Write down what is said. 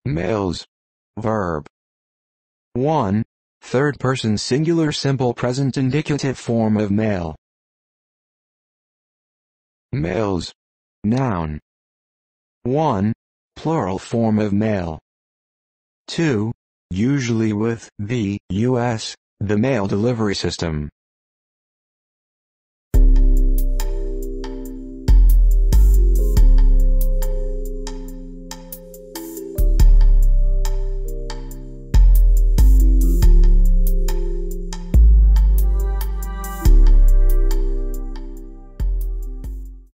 Males. Verb. 1. Third-person singular simple present indicative form of male. Males. Noun. 1. Plural form of male. 2. Usually with the, us, the mail delivery system.